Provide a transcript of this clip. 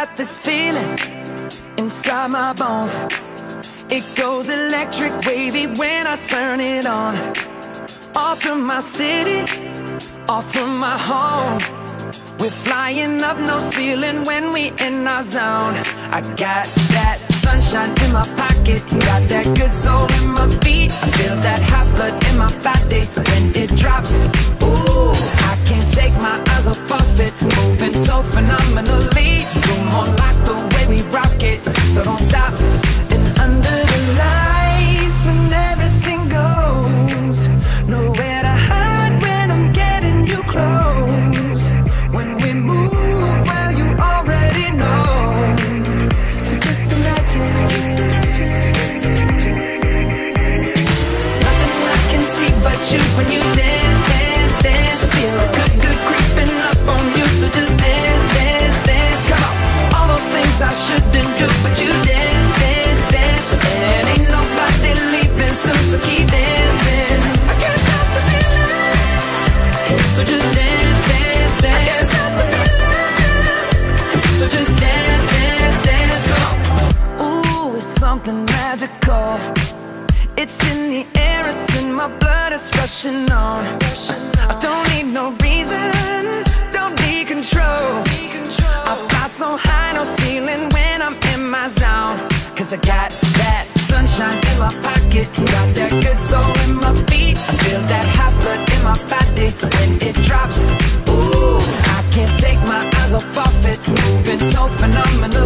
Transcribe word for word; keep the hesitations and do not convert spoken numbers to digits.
got this feeling inside my bones. It goes electric wavy when I turn it on. Off from my city, off from my home. We're flying up, no ceiling when we in our zone. I got that sunshine in my pocket, got that good soul in my feet. I feel that hot blood in my body when it drops. Ooh, I can't take my eyes off of it, moving so phenomenally. You're more like the way we rock it, so don't stop. And under the lights when everything goes, nowhere to hide when I'm getting you close. When we move, well, you already know. So just imagine. Nothing I can see but you when you dance, dance, dance. Feel good, good creeping up on you. So just dance, dance, dance. Come on. All those things I shouldn't do, but you dance, dance, dance. And ain't nobody leaving soon, so keep dancing. I can't stop the feeling. So just dance, dance, dance. I can't stop the feeling. So just dance, dance, dance. Come on. Ooh, it's something magical. It's in the air, it's in my blood, it's rushing on. I don't need no reason, don't need control. I fly so high, no ceiling when I'm in my zone. Cause I got that sunshine in my pocket, got that good soul in my feet. I feel that hot blood in my body when it drops. Ooh, I can't take my eyes off of it, moving so phenomenal.